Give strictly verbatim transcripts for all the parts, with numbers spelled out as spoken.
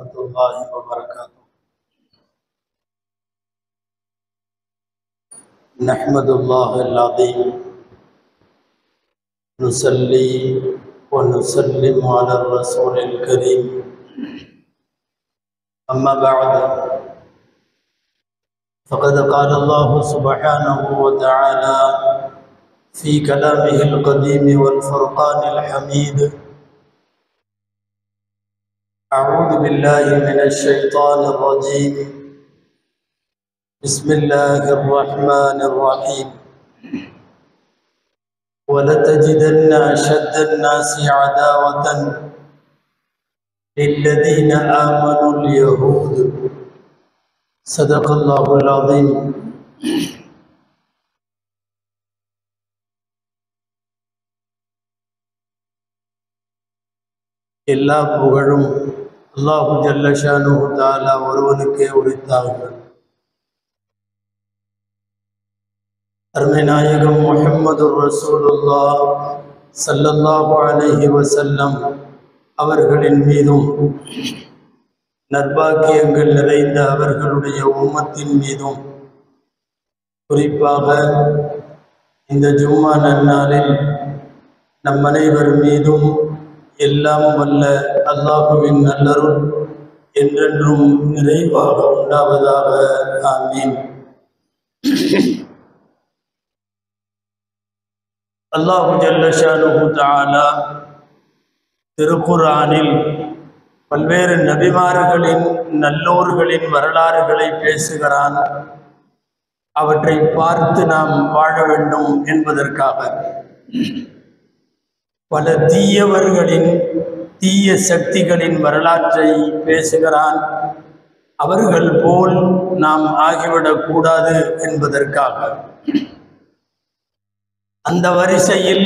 ورحمة الله وبركاته. نحمد الله العظيم نصلي ونسلم على الرسول الكريم. أما بعد فقد قال الله سبحانه وتعالى في كلامه القديم والفرقان الحميد: أعوذ بالله من الشيطان الرجيم، بسم الله الرحمن الرحيم. ولتجدن أشد الناس عداوة للذين آمنوا اليهود. صدق الله العظيم. எல்லா புகழும் அல்லாஹு ஜல்ல ஷானுஹு தஆலா ஒருவனுக்கே உரித்தாகும். அருமை நாயகம் முஹம்மது ரசூலுல்லாஹ் ஸல்லல்லாஹு அலைஹி வஸல்லம் அவர்களின் மீதும் நற்பாக்கியங்கள் நிறைந்த அவர்களுடைய உம்மத்தின் மீதும் குறிப்பாக இந்த ஜும்மா நன்னாளில் நம் அனைவர் மீதும் எல்லாம் வல்ல அல்லாஹுவின் நல்லருள் என்றென்றும் நிறைவாக உண்டாவதாக. ஆமீன். அல்லாஹு ஜல்ல ஷானுஹு தஆலா திருக்குர்ஆனில் பல்வேறு நபிமார்களின் நல்லோர்களின் வரலாறுகளை பேசுகிறான். அவற்றை பார்த்து நாம் வாழ வேண்டும் என்பதற்காக பல தீயவர்களின் தீய சக்திகளின் வரலாற்றை பேசுகிறான். அவர்கள் போல் நாம் ஆகிவிடக்கூடாது என்பதற்காக. அந்த வரிசையில்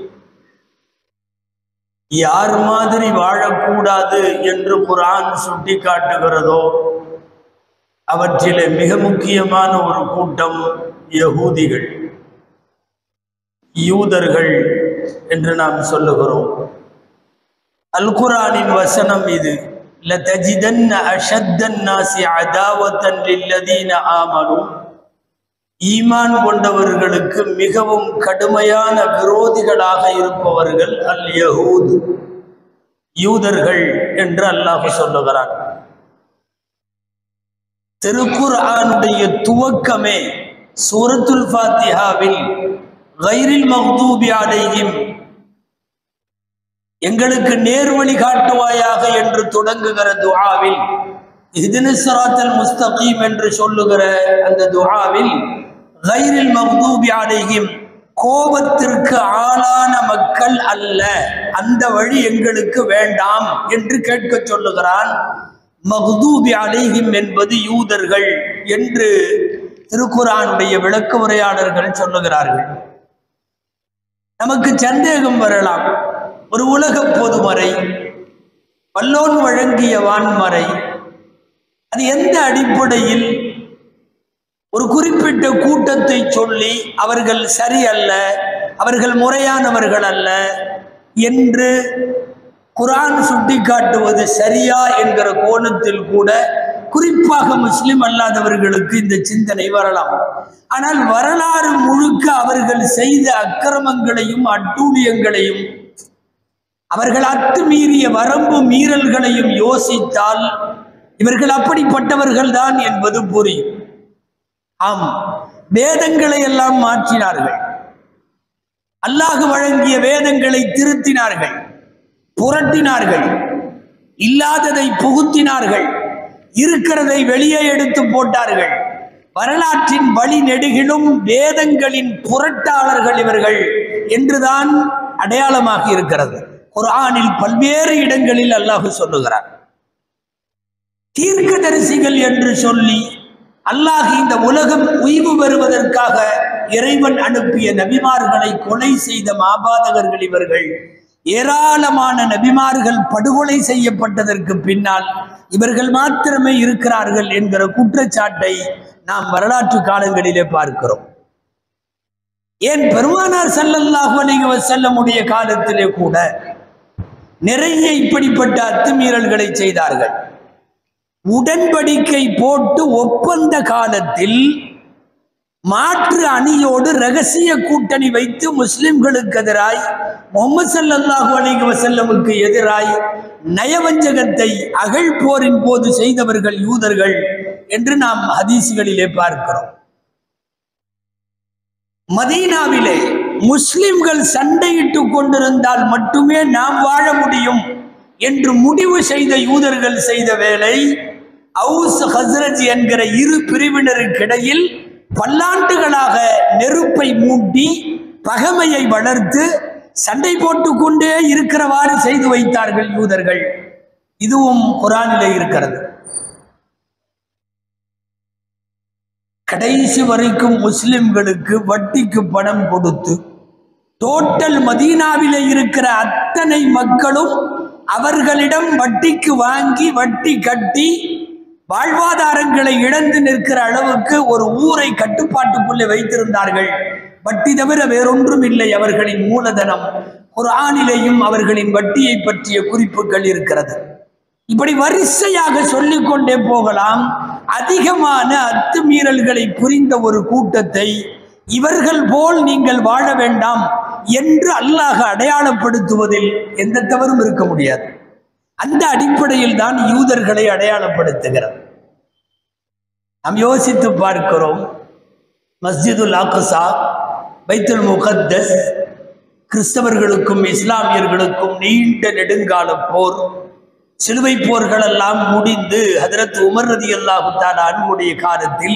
யார் மாதிரி வாழக்கூடாது என்று குர்ஆன் சுட்டி காட்டுகிறதோ அவற்றிலே மிக முக்கியமான ஒரு கூட்டம் யகூதிகள், யூதர்கள் என்று நாம் சொல்லுகிறோம். அல் குர்ஆனின் வசனம் இது: லதஜிதன்ன அஷத்தன் நாஸி அதாவத்தன் லில்லதீன ஆமனு. ஈமான் கொண்டவர்களுக்கு மிகவும் கடுமையான விரோதிகளாக இருப்பவர்கள் அல் யஹூத், யூதர்கள் என்று அல்லாஹ் சொல்லுகிறான். திருக்குர்ஆனுடைய துவக்கமே சூரத்துல் ஃபாத்திஹாவில் கைரில் மக்தூபி அலைஹிம், எங்களுக்கு நேர்வழி காட்டுவாயாக என்று தொடங்குகிற துஆவில், இஹ்தினஸ் ஸிராத்தல் முஸ்தகீம் என்று சொல்லுகிற அந்த துஆவில் கைரில் மக்தூபி அலைஹிம், கோபத்திற்கு ஆளான மக்கள் அல்ல, அந்த வழி எங்களுக்கு வேண்டாம் என்று கேட்க சொல்லுகிறான். மக்தூபி அலைஹிம் என்பது யூதர்கள் என்று திருக்குர்ஆனுடைய விளக்க உரையாளர்கள் சொல்லுகிறார்கள். நமக்கு சந்தேகம் வரலாம், ஒரு உலக பொதுமறை, வல்லோன் வழங்கிய வான்மறை, அது எந்த அடிப்படையில் ஒரு குறிப்பிட்ட கூட்டத்தை சொல்லி அவர்கள் சரியல்ல, அவர்கள் முறையானவர்கள் அல்ல என்று குர்ஆன் சுட்டி காட்டுவது சரியா என்கிற கோணத்தில் கூட குறிப்பாக முஸ்லிம் அல்லாதவர்களுக்கு இந்த சிந்தனை வரலாம். ஆனால் வரலாறு முழுக்க அவர்கள் செய்த அக்கிரமங்களையும் அட்டூழியங்களையும் அவர்கள் அத்துமீறிய வரம்பு மீறல்களையும் யோசித்தால் இவர்கள் அப்படிப்பட்டவர்கள் தான் என்பது புரியும். ஆம், வேதங்களை எல்லாம் மாற்றினார்கள், அல்லாஹ் வழங்கிய வேதங்களை திருத்தினார்கள், புரட்டினார்கள், இல்லாததை புகுத்தினார்கள், இருக்கிறதை வெளியே எடுத்து போட்டார்கள். வரலாற்றின் வழி நெடுகிலும் வேதங்களின் புரட்டாளர்கள் இவர்கள் என்றுதான் அடையாளமாக இருக்கிறது. குர்ஆனில் பல்வேறு இடங்களில் அல்லாஹ் சொல்லுகிறார். தீர்க்கதரிசிகள் என்று சொல்லி அல்லாஹ் இந்த உலகம் உய்வு பெறுவதற்காக இறைவன் அனுப்பிய நபிமார்களை கொலை செய்த மாபாதகர்கள் இவர்கள். ஏராளமான நபிமார்கள் படுகொலை செய்யப்பட்டதற்கு பின்னால் இவர்கள் மாத்திரமே இருக்கிறார்கள் என்கிற குற்றச்சாட்டை நாம் வரலாற்று காலங்களிலே பார்க்கிறோம். ஏன் பெருமானார் ஸல்லல்லாஹு அலைஹி வஸல்லம் உடைய காலத்திலே கூட நிறைய இப்படிப்பட்ட அத்துமீறல்களை செய்தார்கள். உடன்படிக்கை போட்டு ஒப்பந்த காலத்தில் மாற்று அணியோடு ரகசிய கூட்டணி வைத்து முஸ்லிம்களுக்கு எதிராய் முஹம்மது ஸல்லல்லாஹு அலைஹி வஸல்லமுக்கு எதிராய் நயவஞ்சகத்தை அகழ் போரின் போது செய்தவர்கள் யூதர்கள் என்று நாம் ஹதீஸ்களிலே பார்க்கிறோம். மதீனாவிலே முஸ்லிம்கள் சண்டையிட்டுக் கொண்டிருந்தால் மட்டுமே நாம் வாழ முடியும் என்று முடிவு செய்த யூதர்கள் செய்த வேலை அவுஸ் ஹஸ்ரஜ் என்கிற இரு பிரிவினருக்கிடையில் பல்லாண்டுகளாக நெருப்பை மூட்டி பகைமையை வளர்த்து சண்டை போட்டுக்கொண்டே இருக்கிறவாறு செய்து வைத்தார்கள் யூதர்கள். இதுவும் குர்ஆனிலே இருக்கிறது. கடைசி வரைக்கும் முஸ்லிம்களுக்கு வட்டிக்கு பணம் கொடுத்து டோட்டல் மதீனாவிலே இருக்கிற அத்தனை மக்களும் அவர்களிடம் வட்டிக்கு வாங்கி வட்டி கட்டி வாழ்வாதாரங்களை இழந்து நிற்கிற அளவுக்கு ஒரு ஊரை கட்டுப்பாட்டுக்குள்ளே வைத்திருந்தார்கள். வட்டி தவிர வேறொன்றும் இல்லை அவர்களின் மூலதனம். குர்ஆனிலேயும் அவர்களின் வட்டியை பற்றிய குறிப்புகள் இருக்கிறது. இப்படி வரிசையாக சொல்லிக்கொண்டே போகலாம். அதிகமான அத்துமீறல்களை புரிந்த ஒரு கூட்டத்தை இவர்கள் போல் நீங்கள் வாழ வேண்டாம் என்று அல்லாஹ் அடையாளப்படுத்துவதில் எந்த தவறும் இருக்க முடியாது. அந்த அடிப்படையில் தான் யூதர்களை அடையாளப்படுத்துகிறார். நாம் யோசித்து பார்க்கிறோம். மஸ்ஜிதுல் அக்ஸா, பைத்துல் முகத்தஸ், கிறிஸ்தவர்களுக்கும் இஸ்லாமியர்களுக்கும் நீண்ட நெடுங்கால போர், சிலுவை போர்கள் எல்லாம் முடிந்து ஹஜ்ரத் உமர் ரலியல்லாஹு தஆலா அன்ஹுடைய காலத்தில்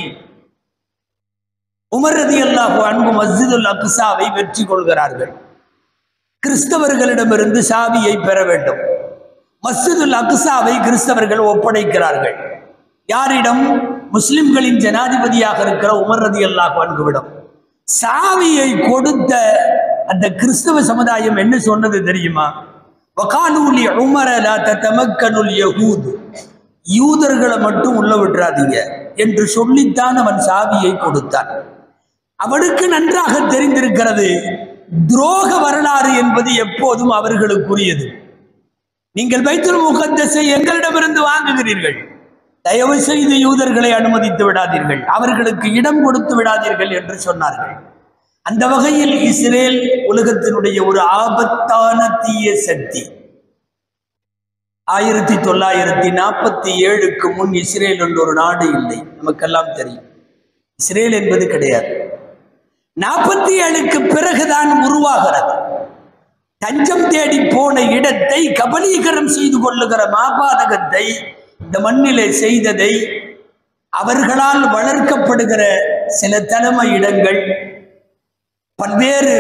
உமர் ரலியல்லாஹு அன்ஹு மஸ்ஜிதுல் அக்ஸாவை வெற்றி கொள்கிறார்கள். கிறிஸ்தவர்களிடமிருந்து சாவியை பெற வேண்டும். மஸ்ஜிதுல் அக்ஸாவை கிறிஸ்தவர்கள் ஒப்படைக்கிறார்கள். யாரிடம்? முஸ்லிம்களின் ஜனாதிபதியாக இருக்கிற உமர் ரலியல்லாஹு அன்ஹுவிடம். சாவியை கொடுத்த அந்த கிறிஸ்தவ சமுதாயம் என்ன சொன்னது தெரியுமா? வகாலூ லி உமர லா ததமக்கனுல் யஹூத், யூதர்களை மட்டும் உள்ள விட்டுறாதீங்க என்று சொல்லித்தான் அவன் சாவியை கொடுத்தான். அவனுக்கு நன்றாக தெரிந்திருக்கிறது துரோக வரலாறு என்பது எப்போதும் அவர்களுக்குரியது. நீங்கள் பைத்துல் முகத்தஸை எங்களிடமிருந்து வாங்குகிறீர்கள், தயவு செய்து யூதர்களை அனுமதித்து விடாதீர்கள், அவர்களுக்கு இடம் கொடுத்து விடாதீர்கள் என்று சொன்னார்கள். அந்த வகையில் இஸ்ரேல் உலகத்தினுடைய ஒரு ஆபத்தான தீய சக்தி. ஆயிரத்தி தொள்ளாயிரத்தி நாற்பத்தி ஏழுக்கு முன் இஸ்ரேல் என்ற ஒரு நாடு இல்லை, நமக்கெல்லாம் தெரியும். இஸ்ரேல் என்பது கிடையாது. நாற்பத்தி ஏழுக்கு பிறகுதான் உருவாகிறது. தஞ்சம் தேடி போன இடத்தை கபலீகரம் செய்து கொள்ளுகிற மாபாதகத்தை இந்த மண்ணிலே செய்ததை அவர்களால் வளர்க்கப்படுகிற சில தலைமை இடங்கள் பல்வேறு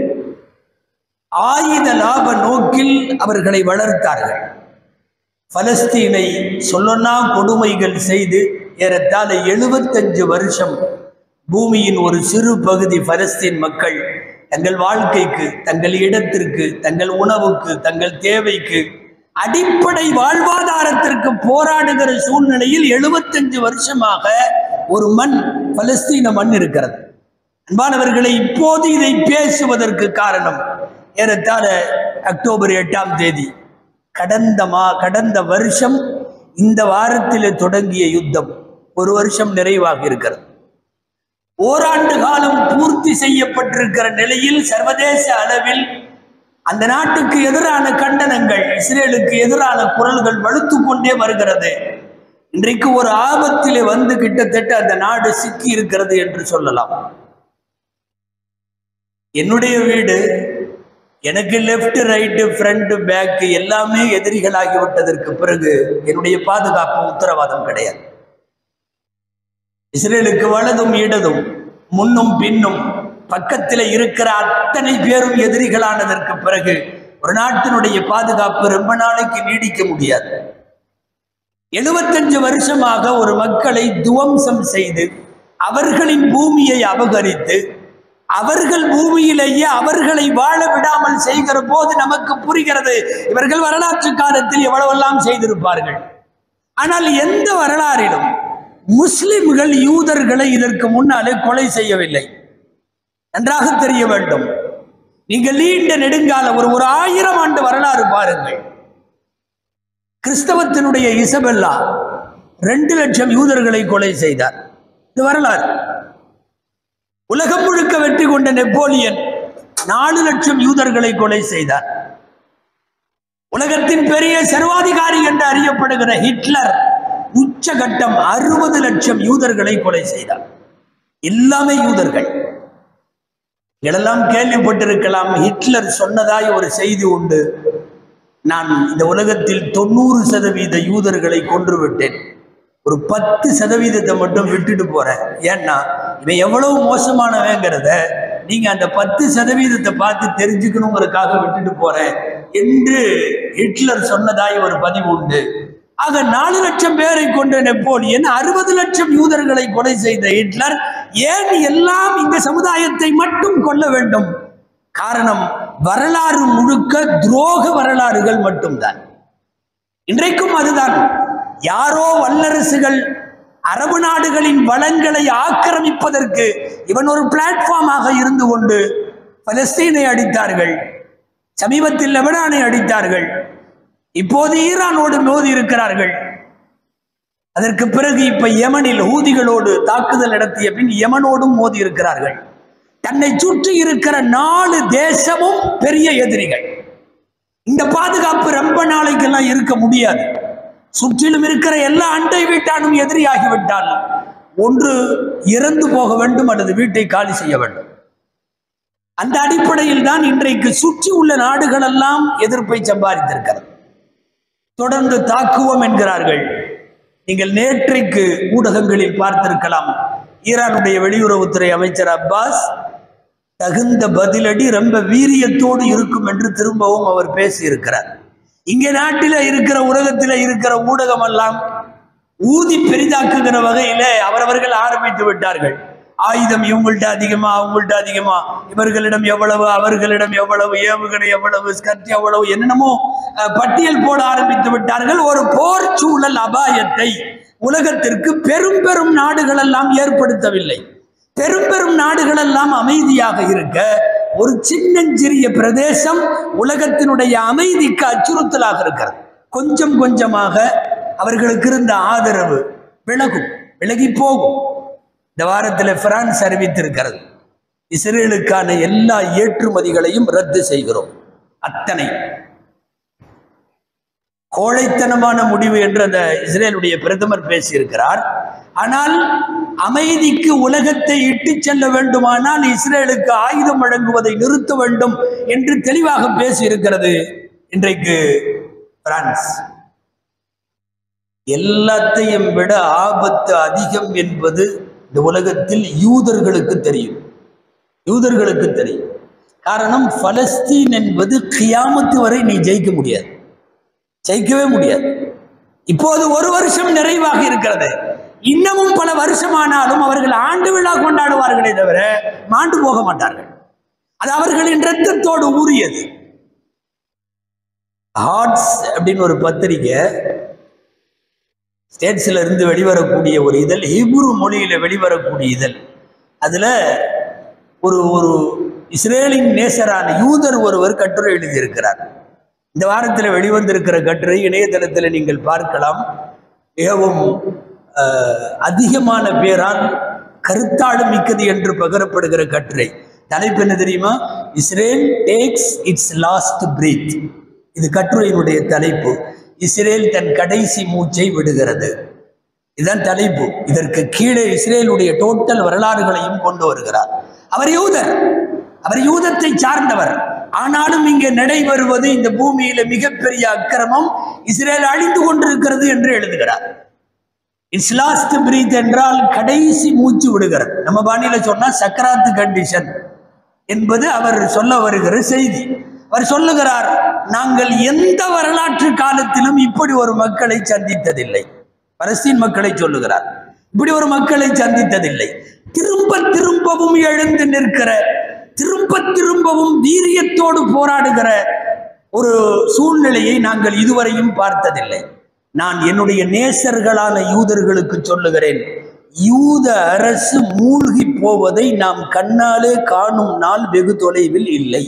ஆயுத லாப நோக்கில் அவர்களை வளர்த்தார்கள். பலஸ்தீனை சொல்லொன்னா கொடுமைகள் செய்து ஏறத்தாழ எழுபத்தஞ்சு வருஷம் பூமியின் ஒரு சிறு பகுதி பலஸ்தீன் மக்கள் தங்கள் வாழ்க்கைக்கு, தங்கள் இடத்திற்கு, தங்கள் உணவுக்கு, தங்கள் தேவைக்கு, அடிப்படை வாழ்வாதாரத்திற்கு போராடுகிற சூழ்நிலையில் எழுபத்தஞ்சு வருஷமாக ஒரு மண், பலஸ்தீன மண் இருக்கிறது. அன்பானவர்களை, இப்போது இதை பேசுவதற்கு காரணம் ஏறத்தாழ அக்டோபர் எட்டாம் தேதி கடந்த மா கடந்த வருஷம் இந்த வாரத்தில் தொடங்கிய யுத்தம் ஒரு வருஷம் நிறைவாக இருக்கிறது. ஓராண்டு காலம் பூர்த்தி செய்யப்பட்டிருக்கிற நிலையில் சர்வதேச அளவில் அந்த நாட்டுக்கு எதிரான கண்டனங்கள், இஸ்ரேலுக்கு எதிரான குரல்கள் வலுத்து கொண்டே வருகிறது. இன்றைக்கு ஒரு ஆபத்திலே வந்து கிட்டத்தட்ட அந்த நாடு சிக்கி இருக்கிறது என்று சொல்லலாம். என்னுடைய வீடு, எனக்கு லெஃப்ட் ரைட்டு ஃப்ரண்ட் பேக் எல்லாமே எதிரிகளாகிவிட்டதற்கு பிறகு என்னுடைய பாதுகாப்பு உத்தரவாதம் கிடையாது. இஸ்ரேலுக்கு வலதும் இடதும் முன்னும் பின்னும் பக்கத்தில் இருக்கிற அத்தனை பேரும் எதிரிகளானதற்கு பிறகு ஒரு நாட்டினுடைய பாதுகாப்பு ரொம்ப நாளைக்கு நீடிக்க முடியாது. எழுபத்தஞ்சு வருஷமாக ஒரு மக்களை துவம்சம் செய்து அவர்களின் பூமியை அபகரித்து அவர்கள் பூமியிலேயே அவர்களை வாழ விடாமல் செய்கிற போது நமக்கு புரிகிறது இவர்கள் வரலாற்று காலத்தில் எவ்வளவெல்லாம் செய்திருப்பார்கள். ஆனால் எந்த வரலாறிலும் முஸ்லிம்கள் யூதர்களை இதற்கு முன்னாலே கொலை செய்யவில்லை. நன்றாக தெரிய வேண்டும். நீங்கள் நீண்ட நெடுங்கால ஒரு ஒரு ஆயிரம் ஆண்டு வரலாறு பாருங்கள். கிறிஸ்தவத்தினுடைய இசபெல்லா ரெண்டு லட்சம் யூதர்களை கொலை செய்தார். இது வரலாறு. உலகம் முழுக்க வெற்றி கொண்ட நெப்போலியன் நாலு லட்சம் யூதர்களை கொலை செய்தார். உலகத்தின் பெரிய சர்வாதிகாரி என்று அறியப்படுகிற ஹிட்லர் உச்சகட்டம் அறுபது லட்சம் யூதர்களை கொலை செய்தார். எல்லாமே யூதர்கள். இதெல்லாம் கேள்விப்பட்டிருக்கலாம். ஹிட்லர் சொன்னதாய் ஒரு செய்தி உண்டு, நான் இந்த உலகத்தில் தொண்ணூறு சதவீத யூதர்களை கொன்று விட்டேன், ஒரு பத்து சதவீதத்தை மட்டும் விட்டுட்டு போறேன், ஏன்னா இவன் எவ்வளவு மோசமானவங்கிறத நீங்க அந்த பத்து சதவீதத்தை பார்த்து தெரிஞ்சுக்கணுங்கிறதுக்காக விட்டுட்டு போறேன் என்று ஹிட்லர் சொன்னதாய் ஒரு பதிவு உண்டு. ஆக நாலு லட்சம் பேரை கொண்ட நெப்போலியன் அறுபது லட்சம் யூதர்களை கொலை செய்த ஹிட்லர் ஏன் எல்லாம் இந்த சமுதாயத்தை மட்டும் கொல்ல வேண்டும்? காரணம், வரலாறு முழுக்க துரோக வரலாறுகள் மட்டும்தான். இன்றைக்கும் அதுதான். யாரோ வல்லரசுகள் அரபு நாடுகளின் வளங்களை ஆக்கிரமிப்பதற்கு இவன் ஒரு பிளாட்ஃபார்மாக இருந்து கொண்டு பலஸ்தீனை அடித்தார்கள், சமீபத்தில் லெபனானை அடித்தார்கள், இப்போது ஈரானோடு மோதி இருக்கிறார்கள். அதற்கு பிறகு இப்ப யமனில் ஹூதிகளோடு தாக்குதல் நடத்திய பின் யமனோடும் மோதி இருக்கிறார்கள். தன்னை சுற்றி இருக்கிற நாலு தேசமும் பெரிய எதிரிகள். இந்த பாதுகாப்பு ரொம்ப நாளைக்கெல்லாம் இருக்க முடியாது. சுற்றிலும் இருக்கிற எல்லா அண்டை வீட்டானும் எதிரியாகிவிட்டால் ஒன்று இறந்து போக வேண்டும் அல்லது வீட்டை காலி செய்ய வேண்டும். அந்த அடிப்படையில் தான் இன்றைக்கு சுற்றி உள்ள நாடுகள் எல்லாம் எதிர்ப்பை சம்பாதித்திருக்கிறது. தொடர்ந்து தாக்குவோம் என்கிறார்கள். நீங்கள் நேற்றைக்கு ஊடகங்களில் பார்த்திருக்கலாம், ஈரானுடைய வெளியுறவுத்துறை அமைச்சர் அப்பாஸ் தகுந்த பதிலடி ரொம்ப வீரியத்தோடு இருக்கும் என்று திரும்பவும் அவர் பேசியிருக்கிறார். இங்கே நாட்டில் இருக்கிற உலகத்தில் இருக்கிற ஊடகம் எல்லாம் ஊதி பெரிதாக்குகிற வகையில அவரவர்கள் ஆரம்பித்து விட்டார்கள். ஆயுதம் இவங்கள்ட்ட அதிகமா, அவங்கள்ட்ட அதிகமா, இவர்களிடம் எவ்வளவு, அவர்களிடம் எவ்வளவு, ஏவுகணை எவ்வளவு, ஸ்கர்ட் எவ்வளவு, என்னென்னமோ பட்டியல் போட ஆரம்பித்து விட்டார்கள். ஒரு போர் சூழல் அபாயத்தை உலகத்திற்கு பெரும் பெரும் நாடுகள் எல்லாம் ஏற்படுத்தவில்லை. பெரும் பெரும் நாடுகள் எல்லாம் அமைதியாக இருக்க ஒரு சின்னஞ்சிறிய பிரதேசம் உலகத்தினுடைய அமைதிக்கு அச்சுறுத்தலாக இருக்கிறது. கொஞ்சம் கொஞ்சமாக அவர்களுக்கு இருந்த ஆதரவு விலகும், விலகி போகும். இந்த வாரத்தில் பிரான்ஸ் அறிவித்திருக்கிறது, இஸ்ரேலுக்கான எல்லா ஏற்றுமதிகளையும் ரத்து செய்கிறோம். அத்தனை கோழைத்தனமான முடிவு என்று அந்த இஸ்ரேலுடைய பிரதமர் பேசியிருக்கிறார். ஆனால் அமைதிக்கு உலகத்தை இட்டு செல்ல வேண்டுமானால் இஸ்ரேலுக்கு ஆயுதம் வழங்குவதை நிறுத்த வேண்டும் என்று தெளிவாக பேசியிருக்கிறது இன்றைக்கு பிரான்ஸ். எல்லாத்தையும் விட ஆபத்து அதிகம் என்பது இந்த உலகத்தில் யூதர்களுக்கு தெரியும். யூதர்களுக்கு தெரியும். காரணம், பலஸ்தீன் என்பது கியாமத்து வரை நீ ஜெயிக்க முடியாது, ஜெயிக்கவே முடியாது. இப்போது ஒரு வருஷம் நிறைவாக இருக்கிறது. இன்னமும் பல வருஷமானாலும் அவர்கள் ஆண்டு விழா கொண்டாடுவார்களே தவிர மாண்டு போக மாட்டார்கள். அது அவர்களின் இரத்தத்தோடு ஊறியது. ஹார்ட்ஸ் அப்படின்னு ஒரு பத்திரிகை, ஸ்டேட்ஸ்ல இருந்து வெளிவரக்கூடிய ஒரு இதழ், ஹீப்ரு மொழியில வெளிவரக்கூடிய இதழ். அதுல ஒரு ஒரு இஸ்ரேலின் நேசரான யூதர் ஒருவர் கட்டுரை எழுதியிருக்கிறார். இந்த வாரத்தில் வெளிவந்திருக்கிற கட்டுரை இணையதளத்தில் நீங்கள் பார்க்கலாம். மிகவும் அதிகமான பேரால் கருத்தாடு மிக்கது என்று பகரப்படுகிற கட்டுரை. தலைப்பு என்ன தெரியுமா? Israel takes its last breath. இது கட்டுரையினுடைய தலைப்பு. இஸ்ரேல் தன் கடைசி மூச்சை விடுகிறது. இதுதான் தலைப்பு. இதற்கு கீழே இஸ்ரேலுடைய டோட்டல் வரலாறுகளையும் கொண்டு வருகிறார். அவர் யூதர், அவர் யூதத்தை சார்ந்தவர். ஆனாலும் இங்கே நடைபெறுவது இந்த பூமியில மிகப்பெரிய அக்கிரமம், இஸ்ரேல் அழிந்து கொண்டிருக்கிறது என்று எழுதுகிறார். இட்ஸ் லாஸ்ட் பிரீத் என்றால் கடைசி மூச்சு விடுகிறது. நம்ம பாணியில சொன்னா சக்கராத்து கண்டிஷன் என்பது அவர் சொல்ல வருகிற செய்தி. அவர் சொல்லுகிறார், நாங்கள் எந்த வரலாற்று காலத்திலும் இப்படி ஒரு மக்களை சந்தித்ததில்லை. பலஸ்தீன் மக்களை சொல்லுகிறார், இப்படி ஒரு மக்களை சந்தித்ததில்லை. திரும்ப திரும்பவும் எழுந்து நிற்கிற, திரும்ப திரும்பவும் வீரியத்தோடு போராடுகிற ஒரு சூழ்நிலையை நாங்கள் இதுவரையும் பார்த்ததில்லை. நான் என்னுடைய நேசர்களான யூதர்களுக்கு சொல்லுகிறேன், யூத அரசு மூழ்கி போவதை நாம் கண்ணாலே காணும் நாள் வெகு தொலைவில் இல்லை.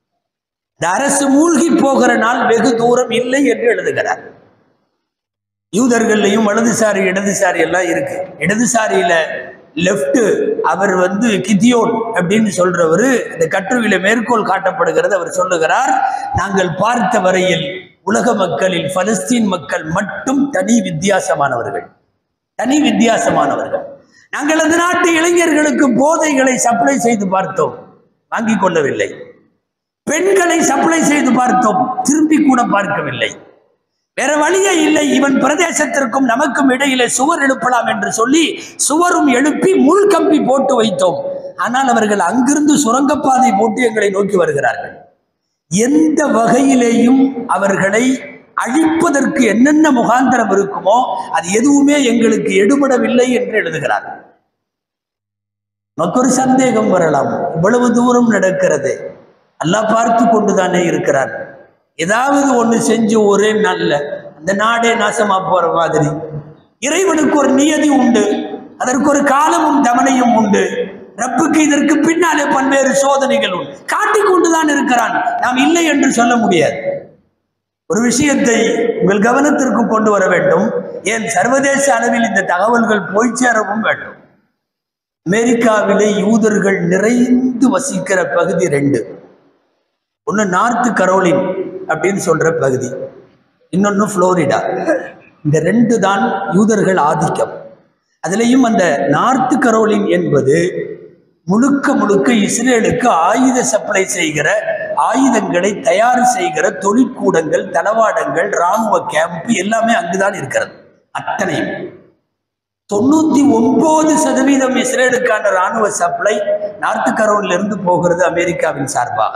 இந்த அரசு மூழ்கி போகிற நாள் வெகு தூரம் இல்லை என்று எழுதுகிறார். யூதர்கள்லையும் வலதுசாரி இடதுசாரி எல்லாம் இருக்கு. இடதுசாரியில லெப்ட் அவர் வந்து கிதியோன் அப்படின்னு சொல்றவரு இந்த கட்டுரையில மேற்கோள் காட்டப்படுகிறது. அவர் சொல்லுகிறார், நாங்கள் பார்த்த வரையில் உலக மக்களில் பலஸ்தீன் மக்கள் மட்டும் தனி வித்தியாசமானவர்கள், தனி வித்தியாசமானவர்கள். நாங்கள் அந்த நாட்டு இளைஞர்களுக்கு போதைகளை சப்ளை செய்து பார்த்தோம், வாங்கி கொள்ளவில்லை. பெண்களை சப்ளை செய்து பார்த்தோம், திரும்பி கூட பார்க்கவில்லை. வேற வழியே இல்லை. இவன் பிரதேசத்திற்கும் நமக்கும் இடையிலே சுவர் எழுப்பலாம் என்று சொல்லி சுவரும் எழுப்பி முள் கம்பி போட்டு வைத்தோம். ஆனால் அவர்கள் அங்கிருந்து சுரங்கப்பாதை போட்டு எங்களை நோக்கி வருகிறார்கள். எந்த வகையிலேயும் அவர்களை அழிப்பதற்கு என்னென்ன முகாந்திரம் இருக்குமோ அது எதுவுமே எங்களுக்கு எடுபடவில்லை என்று எழுதுகிறார். நமக்கு ஒரு சந்தேகம் வரலாம், இவ்வளவு தூரம் நடக்கிறது, அல்லாஹ் பார்த்து கொண்டுதானே இருக்கிறார். ஏதாவது ஒண்ணு செஞ்சு ஒரே நல்ல அந்த நாடே நாசமா போற மாதிரி. இறைவனுக்கு ஒரு நியதி உண்டு, அதற்கு ஒரு காலமும் தவணையும் உண்டு. ரப்புக்கு இதற்கு பின்னாலே பல்வேறு சோதனைகள் உண்டு, காட்டிக் கொண்டுதான் இருக்கிறான். நாம் இல்லை என்று சொல்ல முடியாது. ஒரு விஷயத்தை உங்கள் கவனத்திற்கு கொண்டு வர வேண்டும், ஏன் சர்வதேச அளவில் இந்த தகவல்கள் போய் சேரவும் வேண்டும். அமெரிக்காவிலே யூதர்கள் நிறைந்து வசிக்கிற பகுதி ரெண்டு. ஒன்று நார்த் கரோலின் அப்படின்னு சொல்ற பகுதி, இன்னொன்று புளோரிடா. இந்த ரெண்டு தான் யூதர்கள் ஆதிக்கம். அதுலேயும் அந்த நார்த் கரோலின் என்பது முழுக்க முழுக்க இஸ்ரேலுக்கு ஆயுத சப்ளை செய்கிற, ஆயுதங்களை தயார் செய்கிற தொழிற்கூடங்கள், தளவாடங்கள், இராணுவ கேம்ப் எல்லாமே அங்குதான் இருக்கிறது. அத்தனையும் தொண்ணூத்தி ஒன்பது சதவீதம் இஸ்ரேலுக்கான இராணுவ சப்ளை நார்த் கரோலில் இருந்து போகிறது அமெரிக்காவின் சார்பாக.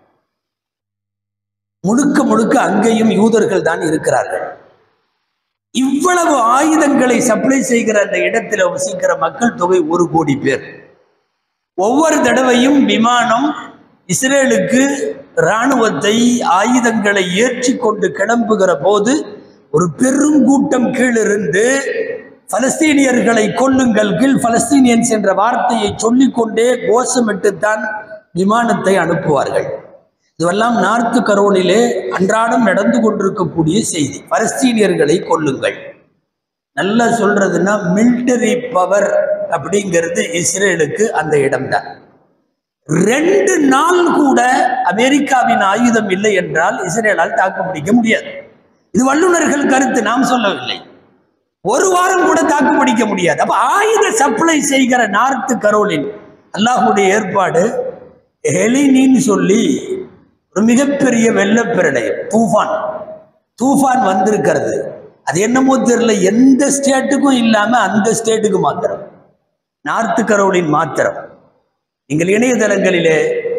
முழுக்க முழுக்க அங்கேயும் யூதர்கள் தான் இருக்கிறார்கள். இவ்வளவு ஆயுதங்களை சப்ளை செய்கிற அந்த இடத்துல வசிக்கிற மக்கள் தொகை ஒரு கோடி பேர். ஒவ்வொரு தடவையும் விமானம் இஸ்ரேலுக்கு இராணுவத்தை, ஆயுதங்களை ஏற்றி கொண்டு கிளம்புகிற போது ஒரு பெருங்கூட்டம் கீழிருந்து பலஸ்தீனியர்களை கொல்லுங்கள், கீழ் பலஸ்தீனியன்ஸ் என்ற வார்த்தையை சொல்லிக்கொண்டே கோஷமிட்டுத்தான் விமானத்தை அனுப்புவார்கள். இதுவெல்லாம் நார்த் கரோலிலே அன்றாடம் நடந்து கொண்டிருக்கக்கூடிய செய்தி. பலஸ்தீனியர்களை கொல்லுங்கள். நல்லா சொல்றதுன்னா மிலிட்டரி பவர் அப்படிங்கிறது இஸ்ரேலுக்கு அந்த இடம்தான். ரெண்டு நாள் கூட அமெரிக்காவின் ஆயுதம் இல்லை என்றால் இஸ்ரேலால் தாக்கு பிடிக்க முடியாது. இது வல்லுநர்கள் கருத்து, நாம் சொல்லவில்லை. ஒரு வாரம் கூட தாக்கு பிடிக்க முடியாது. அப்ப ஆயுத சப்ளை செய்கிற நார்த் கரோலின் அல்லாஹுடைய ஏற்பாடு. ஹெலினின்னு சொல்லி ஒரு மிகப்பெரிய வெள்ளப்பிரளயம், தூஃபான் தூஃபான் வந்திருக்கிறது. அது என்னமோ தெரியல, எந்த ஸ்டேட்டுக்கும் இல்லாம அந்த ஸ்டேட்டுக்கு மாத்திரம், நார்த் கரோலின் மாத்திரம். நீங்கள் இணையதளங்களிலே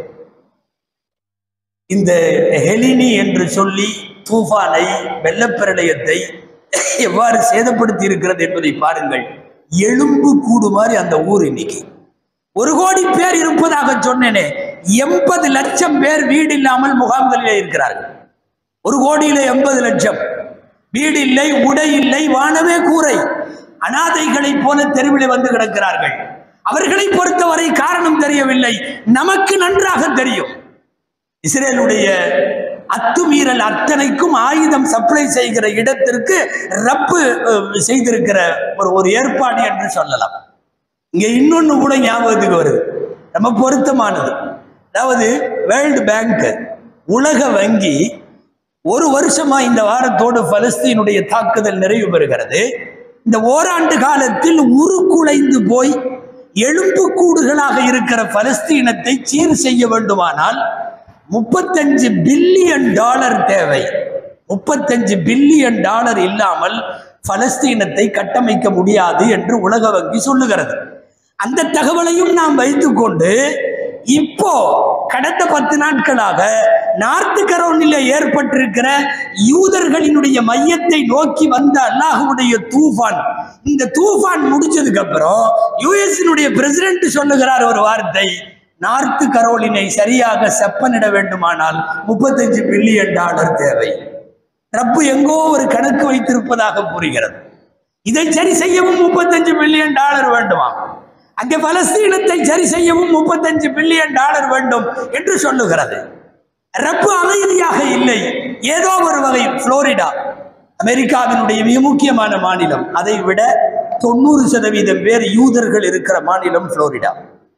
இந்த ஹெலினி என்று சொல்லி தூஃபானை, வெள்ளப்பிரளயத்தை எவ்வாறு சேதப்படுத்தி இருக்கிறது என்பதை பாருங்கள். எலும்பு கூடு மாதிரி அந்த ஊர் இன்னைக்கு. ஒரு கோடி பேர் இருப்பதாக சொன்னேனே, எண்பது லட்சம் பேர் வீடு இல்லாமல் முகாம்களிலே இருக்கிறார்கள். ஒரு கோடியில எண்பது லட்சம் வீடு இல்லை, உடை இல்லை, வானவே கூரை, அனாதைகளை போல தெருவிலே வந்து கிடக்கிறார்கள். அவர்களை பொறுத்தவரை காரணம் தெரியவில்லை, நமக்கு நன்றாக தெரியும். இஸ்ரேலுடைய அத்துமீறல் அத்தனைக்கும் ஆயுதம் சப்ளை செய்கிற இடத்திற்கு ரப்பு செய்திருக்கிற ஒரு ஒரு ஏற்பாடு என்று சொல்லலாம். இங்க இன்னொன்னு கூட ஞாபகத்துக்கு வருது, ரொம்ப பொருத்தமானது. அதாவது வேர்ல்டு பேங்க், உலக வங்கி ஒரு வருஷமா இந்த வாரத்தோடு பலஸ்தீனுடைய தாக்குதல் நிறைவு பெறுகிறது. இந்த ஓராண்டு காலத்தில் உருக்குலைந்து போய் எலும்பு கூடுகளாக இருக்கிற பலஸ்தீனத்தை சீர் செய்ய வேண்டுமானால் முப்பத்தஞ்சு பில்லியன் டாலர் தேவை. முப்பத்தஞ்சு பில்லியன் டாலர் இல்லாமல் பலஸ்தீனத்தை கட்டமைக்க முடியாது என்று உலக வங்கி சொல்லுகிறது. அந்த தகவலையும் நாம் வைத்துக்கொண்டு இப்போ கடந்த பத்து நாட்களாக நார்த் கரோலிலே ஏற்பட்டிருக்கிற யூதர்களினுடைய மையத்தை நோக்கி வந்த அல்லாஹ்வுடைய தூஃபான், இந்த தூஃபான் முடிச்சதுக்கு அப்புறம் யுஎஸ்னுடைய பிரசிடென்ட் சொல்லுகிறார் ஒரு வார்த்தை, நார்த் கரோலினை சரியாக செப்பனிட வேண்டுமானால் முப்பத்தஞ்சு பில்லியன் டாலர் தேவை. ரப்பு எங்கோ ஒரு கணக்கு வைத்திருப்பதாக புரிகிறது. இதை சரி செய்யவும் முப்பத்தஞ்சு பில்லியன் டாலர் வேண்டுமா, அங்கே பலஸ்தீனத்தை சரி செய்யவும் முப்பத்தஞ்சு பில்லியன் டாலர் வேண்டும் என்று சொல்லுகிறது. ரப்பு அமைதியாக இல்லை. ஏதோ ஒரு வகை புளோரிடா, அமெரிக்காவினுடைய மிக முக்கியமான மாநிலம். அதை விட தொண்ணூறு சதவீதம் பேர் யூதர்கள் இருக்கிற மாநிலம் புளோரிடா.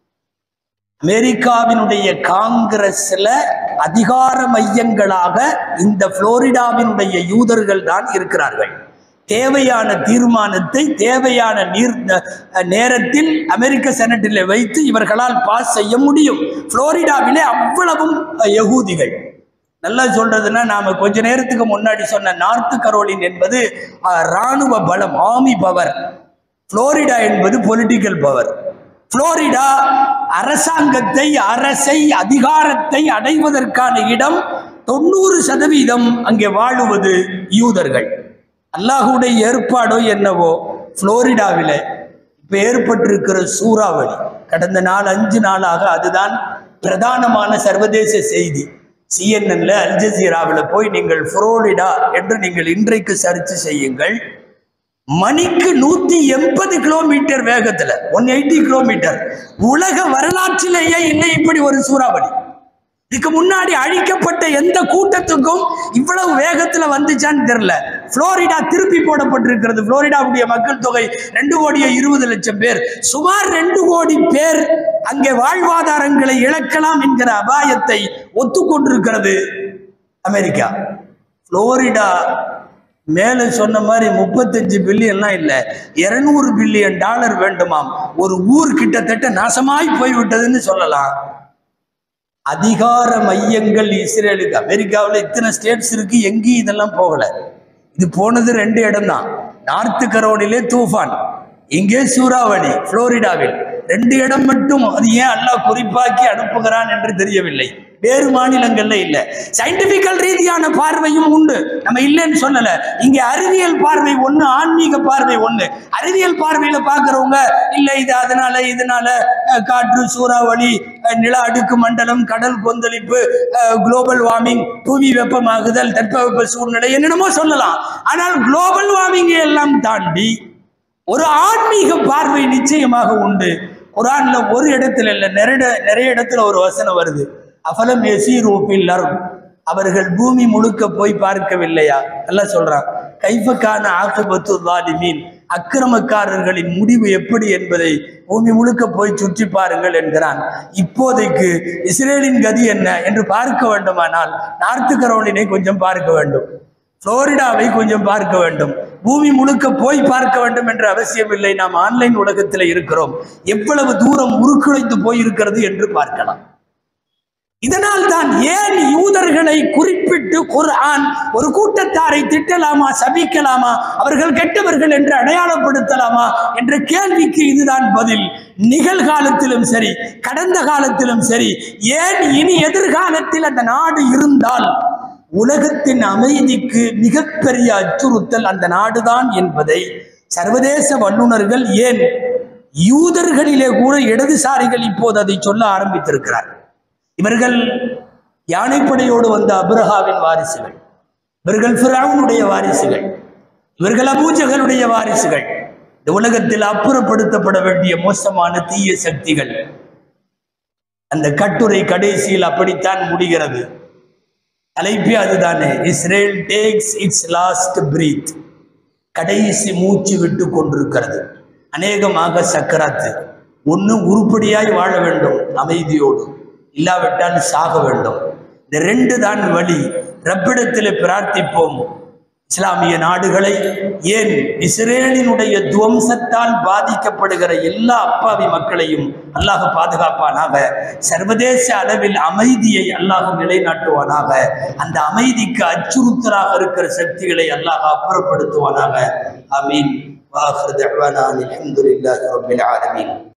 அமெரிக்காவினுடைய காங்கிரஸ்ல அதிகார மையங்களாக இந்த புளோரிடாவினுடைய யூதர்கள் தான் இருக்கிறார்கள். தேவையான தீர்மானத்தை தேவையான நீர் நேரத்தில் அமெரிக்க செனட்டில் வைத்து இவர்களால் பாஸ் செய்ய முடியும். புளோரிடாவிலே அவ்வளவும் யகூதிகள். நல்லா சொல்றதுன்னா, நாம கொஞ்ச நேரத்துக்கு முன்னாடி சொன்ன நார்த் கரோலின் என்பது இராணுவ பலம், ஆர்மி பவர். புளோரிடா என்பது பொலிட்டிக்கல் பவர். புளோரிடா அரசாங்கத்தை, அரசை, அதிகாரத்தை அடைவதற்கான இடம். தொண்ணூறு சதவீதம் அங்கே வாழுவது யூதர்கள். அல்லாஹுடைய ஏற்பாடோ என்னவோ, புளோரிடாவில் இப்ப ஏற்பட்டிருக்கிற சூறாவளி கடந்த நாலு அஞ்சு நாளாக அதுதான் பிரதானமான சர்வதேச செய்தி. சிஎன்என்ல, அல் ஜசீராவில் போய் நீங்கள் புளோரிடா என்று நீங்கள் இன்றைக்கு சர்ச் செய்யுங்கள். மணிக்கு நூத்தி எண்பது கிலோமீட்டர் வேகத்துல, ஒன் எயிட்டி கிலோமீட்டர். உலக வரலாற்றிலேயே இல்லை இப்படி ஒரு சூறாவளி. இதுக்கு முன்னாடி அழிக்கப்பட்ட எந்த கூட்டத்துக்கும் இவ்வளவு வேகத்துல வந்துச்சான்னு தெரியல. புளோரிடா திருப்பி போடப்பட்டிருக்கிறது. புளோரிடாவுடைய மக்கள் தொகை ரெண்டு கோடியே இருபது லட்சம் பேர். சுமார் ரெண்டு கோடி பேர் அங்கே வாழ்வாதாரங்களை இழக்கலாம் என்கிற அபாயத்தை ஒத்துக்கொண்டிருக்கிறது அமெரிக்கா. புளோரிடா மேல சொன்ன மாதிரி முப்பத்தஞ்சு பில்லியன்லாம் இல்லை, இருநூறு பில்லியன் டாலர் வேண்டுமாம். ஒரு ஊர் கிட்டத்தட்ட நாசமாய் போய்விட்டதுன்னு சொல்லலாம். அதிகார மையங்கள் இஸ்ரேலுக்கு. அமெரிக்காவில் இத்தனை ஸ்டேட்ஸ் இருக்கு, எங்கேயும் இதெல்லாம் போகல. இது போனது ரெண்டு இடம் தான். நார்த் கரோலிலே தூஃபான், இங்கே சூறாவளி. புளோரிடாவில் ரெண்டு இடம் மட்டும். அது ஏன் அல்லாஹ் குறிப்பாக்கி அனுப்புகிறான் என்று தெரியவில்லை. வேறு மாநிலங்கள்ல இல்ல. சயின்டிபிக்கல் ரீதியான பார்வையும் உண்டு, நம்ம இல்லைன்னு சொல்லல. இங்க அறிவியல் பார்வை ஒண்ணு, ஆன்மீக பார்வை ஒண்ணு. அறிவியல் பார்வையில பாக்குறவங்க இல்ல இது அதனால இதனால காற்று, சூறாவளி, நில அடுக்கு மண்டலம், கடல் கொந்தளிப்பு, குளோபல் வார்மிங், புவி வெப்பமாகுதல், தட்பவெப்ப சூழ்நிலை, என்னென்னமோ சொல்லலாம். ஆனால் குளோபல் வார்மிங்கை எல்லாம் தாண்டி ஒரு ஆன்மீக பார்வை நிச்சயமாக உண்டு. குர்ஆன்ல ஒரு இடத்துல இல்ல, நிறைய நிறைய இடத்துல ஒரு வசனம் வருது. அஃபலம் யஸீரு ஃபில் அர்த், அவர்கள் பூமி முழுக்க போய் பார்க்கவில்லையா? அல்லாஹ் சொல்றான், கைஃப கான ஆகிபத்து ஸாலிமீன், அக்கிரமக்காரர்களின் முடிவு எப்படி என்பதை பூமி முழுக்க போய் சுற்றி பாருங்கள் என்கிறான். இப்போதைக்கு இஸ்ரேலின் கதி என்ன என்று பார்க்க வேண்டுமானால் நார்த் கரோலினை கொஞ்சம் பார்க்க வேண்டும், புளோரிடாவை கொஞ்சம் பார்க்க வேண்டும். பூமி முழுக்க போய் பார்க்க வேண்டும் என்ற அவசியம் இல்லை. நாம் ஆன்லைன் உலகத்தில் இருக்கிறோம். எவ்வளவு தூரம் உருக்குலைந்து போயிருக்கிறது என்று பார்க்கலாம். இதனால் தான் ஏன் யூதர்களை குறிப்பிட்டு குர்ஆன் ஒரு கூட்டத்தாரை திட்டலாமா, சபிக்கலாமா, அவர்கள் கெட்டவர்கள் என்று அடையாளப்படுத்தலாமா என்ற கேள்விக்கு இதுதான் பதில். நிகழ்காலத்திலும் சரி, கடந்த காலத்திலும் சரி, ஏன் இனி எதிர்காலத்தில் அந்த நாடு இருந்தால் உலகத்தின் அமைதிக்கு மிகப்பெரிய அச்சுறுத்தல் அந்த நாடுதான் என்பதை சர்வதேச வல்லுநர்கள், ஏன் யூதர்களிலே கூட இடதுசாரிகள் இப்போது அதை சொல்ல ஆரம்பித்திருக்கிறார். இவர்கள் யானைப்படையோடு வந்த அப்ரஹாவின் வாரிசுகள், இவர்கள் ஃபிரௌனுடைய வாரிசுகள், இவர்கள் அபூஜகளுடைய வாரிசுகள். இந்த உலகத்தில் அப்புறப்படுத்தப்பட வேண்டிய மோசமான தீய சக்திகள். அந்த கட்டுரை கடைசியில் அப்படித்தான் முடிகிறது. தலைப்பே அதுதானே, Israel takes its last breath, கடைசி மூச்சு விட்டு கொண்டிருக்கிறது. அநேகமாக சக்கராத்து. ஒன்று உருப்படியாய் வாழ வேண்டும் அமைதியோடு, இல்லாவிட்டால் சாக வேண்டும். இந்த ரெண்டு தான் வழி. ரப்பிடத்தில் பிரார்த்திப்போம். இஸ்லாமிய நாடுகளை, ஏன் இஸ்ரேலினுடைய துவம்சத்தால் பாதிக்கப்படுகிற எல்லா அப்பாவி மக்களையும் அல்லாஹ் பாதுகாப்பானாக. சர்வதேச அளவில் அமைதியை அல்லாஹ் நிலைநாட்டுவானாக. அந்த அமைதிக்கு அச்சுறுத்தலாக இருக்கிற சக்திகளை அல்லாஹ் அப்புறப்படுத்துவானாக. ஆமீன். வாஹிரு தஅவானா அல்ஹம்துலில்லாஹி ரப்பில் ஆலமீன்.